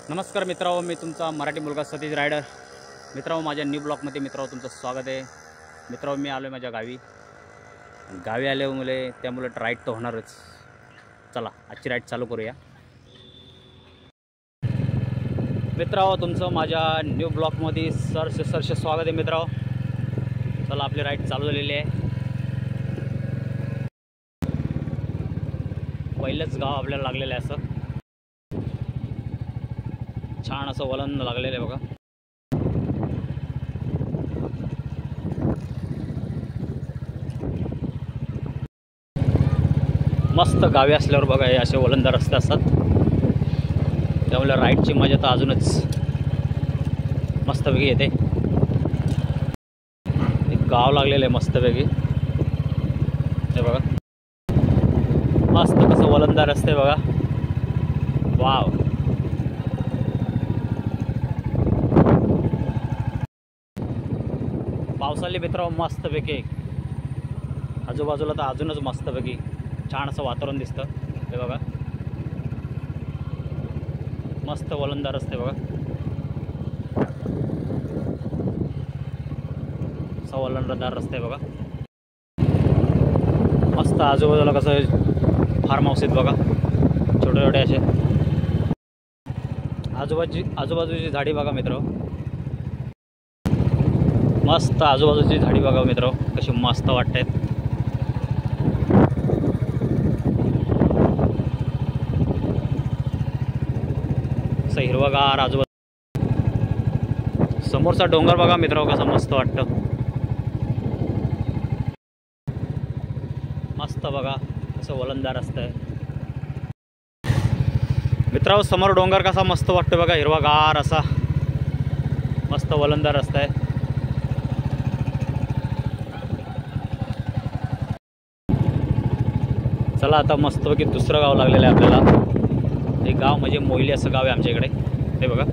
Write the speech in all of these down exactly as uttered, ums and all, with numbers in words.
नमस्कार मित्रांनो, मी तुमचा मराठी मुलगा सतीश रायडर. मित्रांनो, माझ्या न्यू ब्लॉगमध्ये मित्रांनो तुमचं स्वागत आहे. मित्रांनो, मी आलो आहे माझ्या गावी. गावी आल्यामुळे त्यामुळे राईड तर होणारच. चला आजची राईड चालू करूया. मित्रांनो, तुमचं माझ्या न्यू ब्लॉगमध्ये सरसे सरसे स्वागत आहे मित्रांनो. चला आपली राईड चालू झालेली आहे. पहिलंच गाव आपल्याला लागलेलं आहे. असं छान असं वलन लागलेलं आहे बघा. मस्त गावी असल्यावर बघा हे असे वलंदार रस्ते असतात, त्यामुळे राईडची मजा तर अजूनच मस्तपैकी येते. एक गाव लागलेलं आहे मस्तपैकी. हे बघा मस्त कसं वलंदार रस्ते बघा. वाव, पावसाळी मित्रांनो मस्तपैकी. आजूबाजूला तर अजूनच मस्तपैकी छान असं वातावरण दिसतं. हे बघा मस्त वलंदार रस्ते बघा. असा वलंदार रस्ते बघा. मस्त आजूबाजूला कसं फार्म हाऊस आहेत बघा, छोटे छोटे असे. आजूबाजूची आजूबाजूची झाडी बघा मित्र. मस्त आजूबाजूची झाडी बघा मित्र, कशी मस्त वाटतात. असं हिरवागार आजूबाजू. समोरचा डोंगर बघा मित्र, कसं मस्त वाटतं. मस्त बघा कसं वलंदार असतं मित्रांनो. समोर डोंगर कसा मस्त वाटतं बघा, हिरवागार असा मस्त वलंदार रस्ता आहे. चला आता मस्तपैकी दुसरं गाव लागलेलं आहे आपल्याला. हे गाव म्हणजे मोहिली असं गाव आहे आमच्या इकडे. हे बघा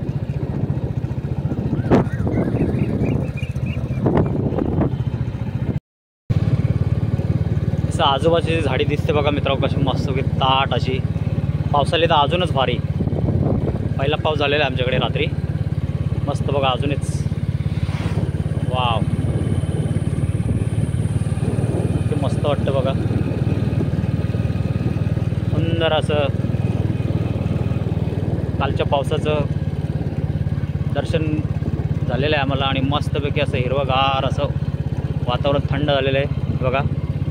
असं आजूबाजूची झाडी दिसते बघा मित्रांनो, कशी मस्तपैकी ताट अशी. पावसाळी तर अजूनच भारी. पहिला पाऊस झालेला आहे आमच्याकडे रात्री. मस्त बघा अजूनच. वाव, ते मस्त वाटतं बघा. सुंदर असं कालच्या पावसाचं दर्शन झालेलं आहे आम्हाला. आणि मस्तपैकी असं हिरवंगार असं वातावरण थंड झालेलं आहे बघा.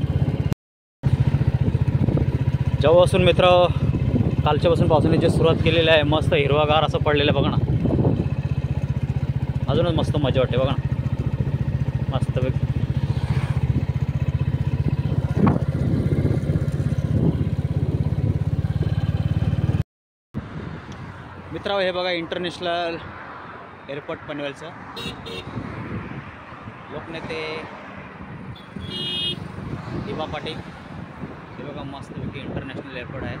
जेव्हापासून मित्र कालच्यापासून पावसाने जे सुरुवात केलेली आहे, मस्त हिरवागार असं पडलेलं आहे बघा ना. अजूनच मस्त मजा वाटते बघा ना मस्तपैकी. मित्रांनो, हे बघा इंटरनॅशनल एअरपोर्ट पनवेलचं. लोकनेते दिवा पाटील. हे बघा मस्तपैकी इंटरनॅशनल एअरपोर्ट आहे.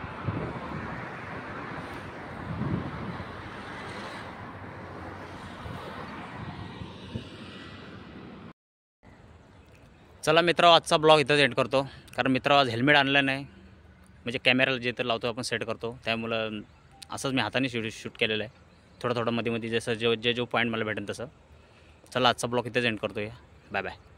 चला मित्रांनो, आजचा ब्लॉग इथंच एंड करतो. कारण मित्रांनो आज हेल्मेट आणलं नाही, म्हणजे कॅमेराला जे तर लावतो आपण सेट करतो, त्यामुळं असंच मी हाताने शूट शूट केलेलं आहे. थोडं थोडं मध्ये मध्ये जसं जे जे जो पॉईंट मला भेटेल तसं. चला आजचा ब्लॉग इथेच एंड करतो. Bye bye.